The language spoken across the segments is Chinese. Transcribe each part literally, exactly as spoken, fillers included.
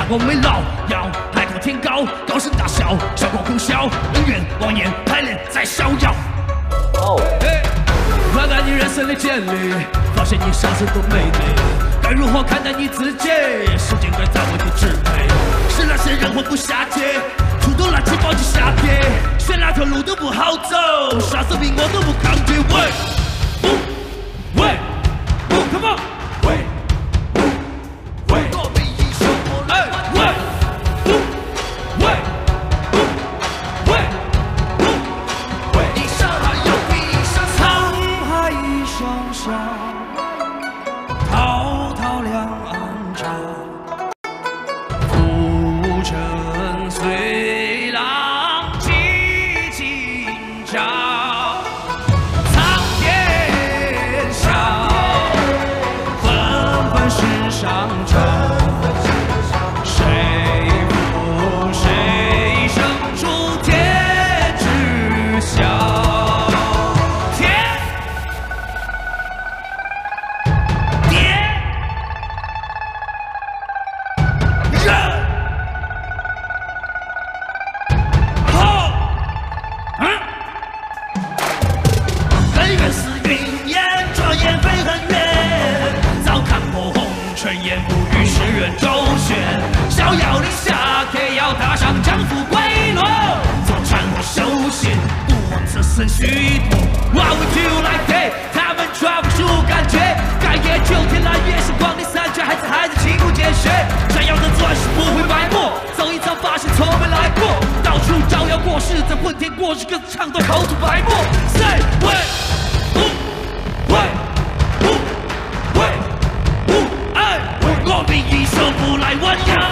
光围绕，要海阔天高，高声大笑，效果空效，人员望眼排练在逍遥。哦，看看你人生的简历，发现你上升多美丽。该如何看待你自己？时间该在为你支配。是那些人混不下去，出动垃圾包进下跌，选哪条路都不好走，啥生命我都不抗拒。喂，不，喂，不 ，Come on， 喂。 滔滔两岸潮，浮沉随浪几今朝。苍天笑，纷纷世上潮。谁负谁胜出天知晓。 逍遥立下，也要踏上江湖归路。做战我修行，不枉此生虚度。Why would you like that？ 他们抓不住感觉，该也就天蓝月星光里散去，孩子还在勤苦见学。闪耀的钻石不会埋没，走一遭发现从没来过。到处招摇过市，在混天过日，各自唱段口吐白沫。Say喂，不喂，不喂，不爱，我们一生不来弯腰。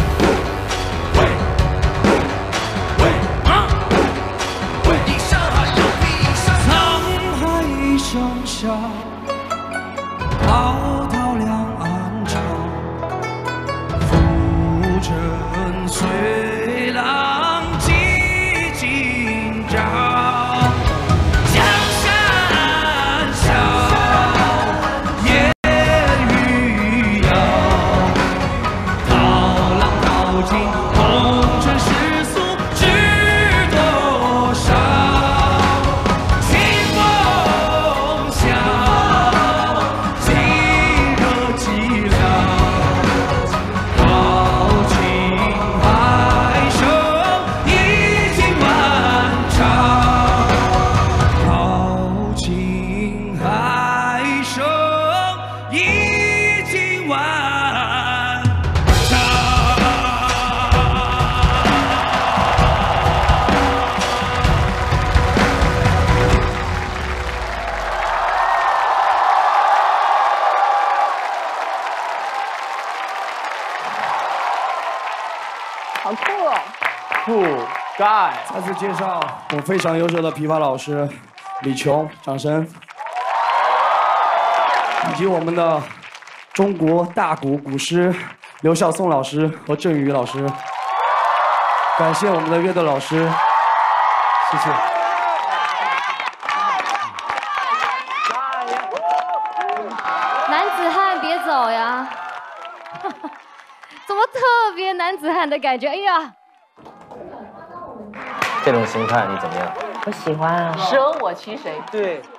滔滔两岸潮，浮沉随浪几今朝。江山笑，烟雨遥，涛浪淘尽红尘世俗知多少。 好酷哦！ 酷盖， 再次介绍我非常优秀的琵琶老师李琼，掌声！以及我们的中国大鼓鼓师刘晓松老师和郑宇老师，感谢我们的乐队老师，谢谢。 男子汉别走呀！怎么特别男子汉的感觉？哎呀， 这种心态你怎么样？ 我喜欢啊， 舍我其谁？ 对。